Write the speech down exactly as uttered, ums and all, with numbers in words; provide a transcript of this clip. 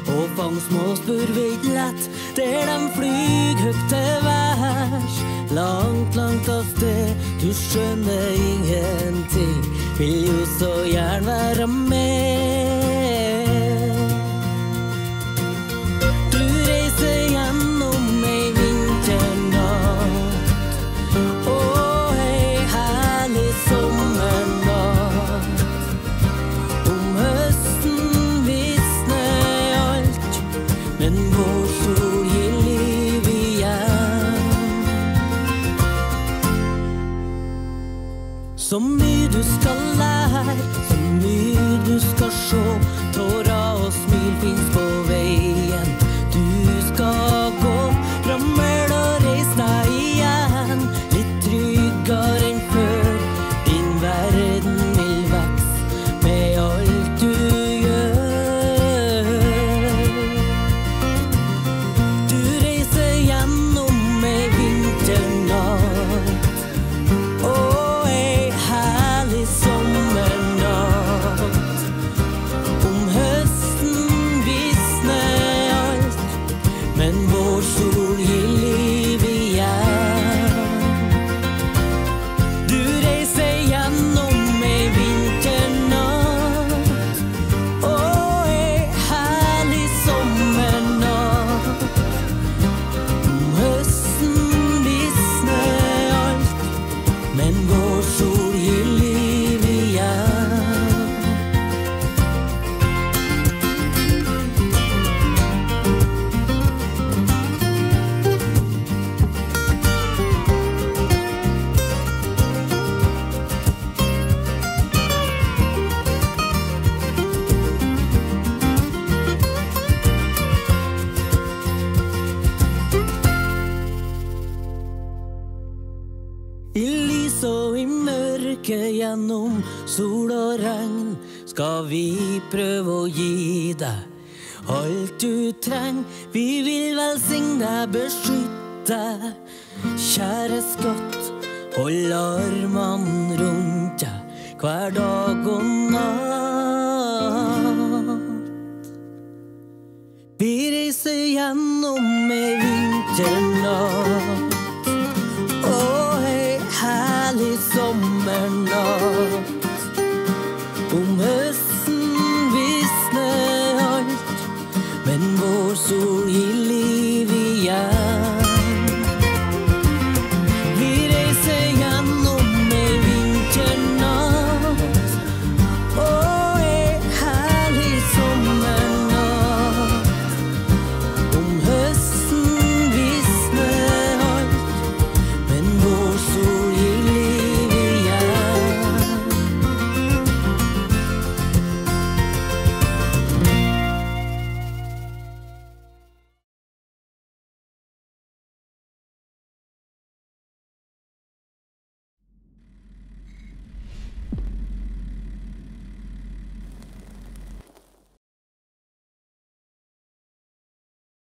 Og fang små spør vet lett, der de flyg høgt til værs. Langt, langt av sted, du skjønner ingenting, vil jo så gjerne være med. Du reiser gjennom ei vinternatt, og ei herlig sommernatt. Om høsten visner alt, men vår sol gir liv igjen. Så mye du skal lære, så mye du skal se, tårer og smil finnes på veien. Du skal gå, rammel og reis deg igjen, litt tryggere enn før. Din verden vil vekse med alt du gjør. Du reiser gjennom ei vinternatt, og ei herlig sommernatt. Om høsten visner alt, men vår sol gir liv igjen. Du reiser gjennom ei vinternatt, og ei herlig sommernatt. Om høsten visner alt, men vår sol gir liv igjen. I lys og i mørke, gjennom sol og regn, skal vi prøve å gi deg alt du trenger. Vi vil velsigne deg, beskytte deg, kjære skatt. Hold armene rundt deg hver dag og natt. Vi reiser gjennom ei vinternatt,